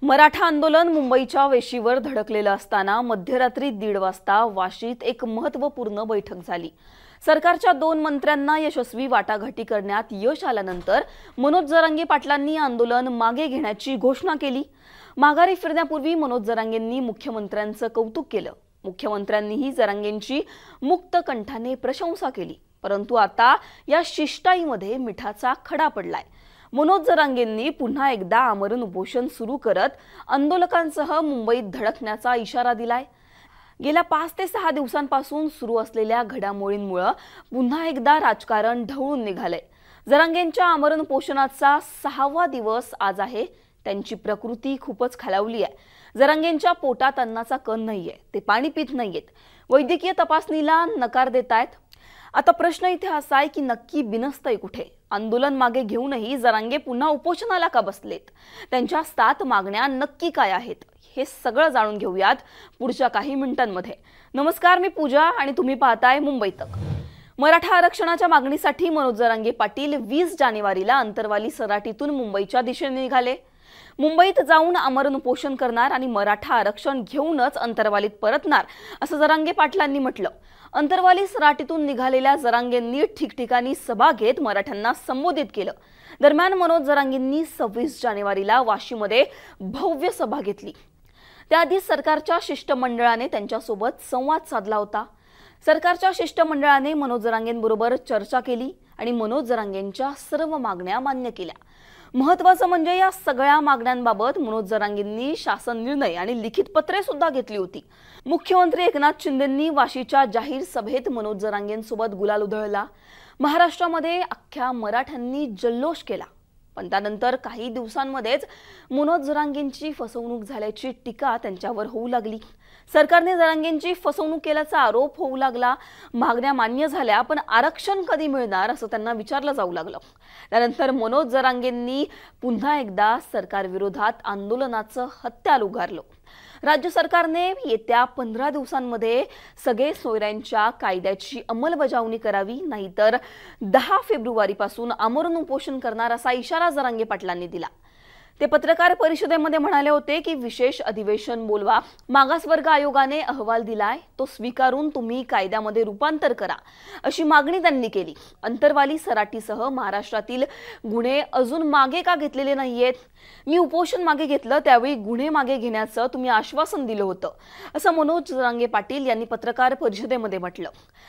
मराठा आंदोलन मुंबईच्या वेशीवर धडकलेलं असताना मध्यरात्री 1:30 वाजता वाशीत एक महत्त्वपूर्ण बैठक झाली। सरकारच्या 2 मंत्र्यांना यशस्वी वाटाघाटी करण्यात यश आल्यानंतर मनोज जरांगे पाटलांनी आंदोलन मागे घेण्याची घोषणा केली। माघारी फिरण्यापूर्वी मनोज जरांगेंनी मुख्यमंत्र्यांचं कौतुक केलं। मुख्यमंत्र्यांनीही जरांगेंची मुक्त कंठाने प्रशंसा केली। परंतु आता या शिष्टाईमध्ये मिठाचा खडा पडलाय। मनोज जरांगेंनी पुन्हा एकदा आमरण उपोषण सुरू करत आंदोलकांसह मुंबईत धडकण्याचा इशारा दिलाय। गेल्या 5 ते 6 दिवसांपासून सुरू असलेल्या घडामोडींमुळे पुन्हा एकदा राजकारण ढवळून निघालंय। जरांगेंच्या आमरण उपोषणाचा 6वा दिवस आज आहे। त्यांची प्रकृती खूपच खालावली आहे। जरांगेंच्या पोटात अन्नाचा कण नाहीये, ते पाणी पित नाहीयेत, वैद्यकीय तपासणीला नकार देतायत। आता प्रश्न इथे असा आहे की नक्की बिनसतंय कुठे? आंदोलन मागे घेऊनही जरांगे पुन्हा उपोषणाला का बसलेत? त्यांच्या 7 मागण्या नक्की काय आहेत? हे सगळं जाणून घेऊयात पुढच्या काही मिनिटांमध्ये। नमस्कार, मी पूजा आणि तुम्ही पाहताय मुंबई तक। मराठा आरक्षणाच्या मागणीसाठी मनोज जरांगे पाटील 20 जानेवारीला अंतरवाली सराटीतून मुंबईच्या दिशेने निघाले। मुंबईत जाऊन आमरण उपोषण करणार आणि मराठा आरक्षण घेऊनच अंतरवालीत परतणार असं जरांगे पाटलांनी म्हटलं। अंतरवाली सराटीतून निघालेल्या जरांगेंनी ठिकठिकाणी सभा घेत मराठ्यांना संबोधित केलं। दरम्यान मनोज जरांगेंनी 26 जानेवारीला वाशीमध्ये भव्य सभा घेतली। त्याआधी सरकारच्या शिष्टमंडळाने त्यांच्यासोबत संवाद साधला होता। सरकारच्या शिष्टमंडळाने मनोज जरांगेंबरोबर चर्चा केली आणि मनोज जरांगेंच्या सर्व मागण्या मान्य केल्या। महत्त्वाचं म्हणजे या सगळ्या मागण्यांबाबत मनोज जरांगेंनी शासन निर्णय आणि लिखित पत्रे सुद्धा घेतली होती। मुख्यमंत्री एकनाथ शिंदेंनी वाशीच्या जाहीर सभेत मनोज जरांगेंसोबत गुलाल उधळला। महाराष्ट्रामध्ये अख्ख्या मराठ्यांनी जल्लोष केला। पण त्यानंतर काही दिवसांमध्येच मनोज जरांगेंची फसवणूक झाल्याची टीका त्यांच्यावर होऊ लागली। सरकारने जरांगेंची फसवणूक केल्याचा आरोप होऊ लागला। मागण्या मान्य झाल्या, पण आरक्षण कधी मिळणार असं त्यांना विचारलं जाऊ लागलं। त्यानंतर मनोज जरांगेंनी पुन्हा एकदा सरकारविरोधात आंदोलनाचं हत्यार उगारलं। राज्य सरकारने येत्या 15 दिवसांमध्ये सगळे सोयऱ्यांच्या कायद्याची अंमलबजावणी करावी, नाहीतर 10 फेब्रुवारीपासून आमरण उपोषण करणार असा इशारा जरांगे पाटलांनी दिला। ते पत्रकार परिषदेमध्ये म्हणाले होते की विशेष अधिवेशन बोलवा, मागासवर्ग आयोगाने अहवाल दिलाय, तो स्वीकारून तुम्ही कायद्यामध्ये रूपांतर करा अशी मागणी त्यांनी केली। अंतरवाली सराटीसह महाराष्ट्रातील गुन्हे अजून मागे का घेतलेले नाहीयेत? मी उपोषण मागे घेतलं त्यावेळी गुन्हे मागे घेण्याचं तुम्ही आश्वासन दिलं होतं असं मनोज जरांगे पाटील यांनी पत्रकार परिषदेमध्ये म्हटलं।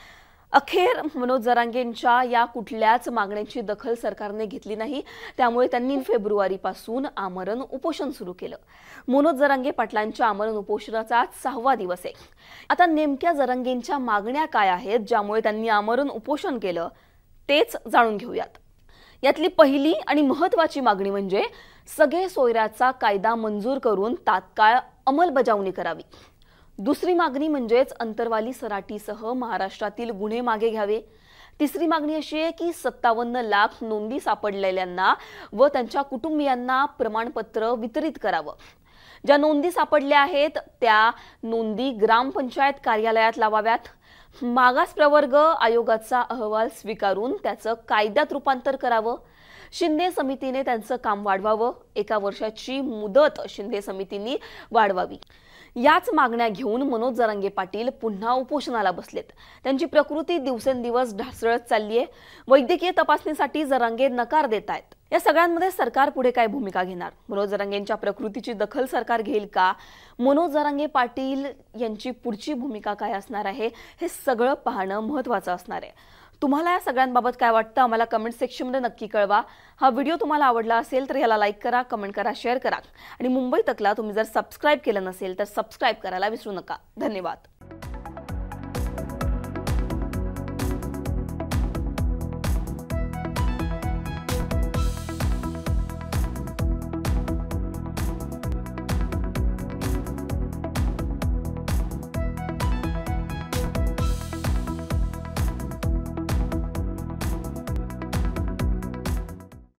अखेर मनोज जरांगेंच्या या कुठल्याच मागण्यांची दखल सरकारने घेतली नाही, त्यामुळे त्यांनी फेब्रुवारीपासून आमरण उपोषण सुरू केलं। मनोज जरांगे पाटलांच्या आमरण उपोषणाचा 6वा दिवस आहे। आता नेमक्या जरांगेंच्या मागण्या काय आहेत ज्यामुळे त्यांनी आमरण उपोषण केलं तेच जाणून घेऊयात। यातली पहिली आणि महत्त्वाची मागणी म्हणजे सगळे सोयऱ्याचा कायदा मंजूर करून तात्काळ अंमलबजावणी करावी। दुसरी मागणी म्हणजेच अंतरवाली सराटीसह महाराष्ट्रातील गुन्हे मागे घ्यावे। तिसरी मागणी अशी आहे की 57 लाख नोंदी सापडलेल्यांना व त्यांच्या कुटुंबियांना प्रमाणपत्र वितरित करावं। ज्या नोंदी सापडल्या आहेत त्या नोंदी ग्रामपंचायत कार्यालयात लावाव्यात। मागास प्रवर्ग आयोगाचा अहवाल स्वीकारून त्याचं कायद्यात रूपांतर करावं। शिंदे समितीने त्यांचं काम वाढवावं। 1 वर्षाची मुदत शिंदे समितीने वाढवावी। याच मागण्या घेऊन मनोज जरांगे पाटील पुन्हा उपोषणाला बसलेत। त्यांची प्रकृती दिवसेंदिवस ढासळत चाललीये। वैद्यकीय तपासणीसाठी जरांगे नकार देतायत। या सगळ्यांमध्ये सरकार पुढे काय भूमिका घेणार? मनोज जरांगेंच्या प्रकृतीची दखल सरकार घेईल का? मनोज जरांगे पाटील यांची पुढची भूमिका काय असणार आहे हे सगळं पाहणं महत्त्वाचं असणार आहे। तुम्हाला या सगळ्यांबाबत काय वाटतं आम्हाला कमेंट सेक्शनमध्ये नक्की कळवा। हा व्हिडिओ तुम्हाला आवडला असेल तर याला लाईक करा, कमेंट करा, शेअर करा आणि मुंबई तकला तुम्ही जर सबस्क्राइब केलं नसेल तर सबस्क्राइब करायला विसरू नका। धन्यवाद।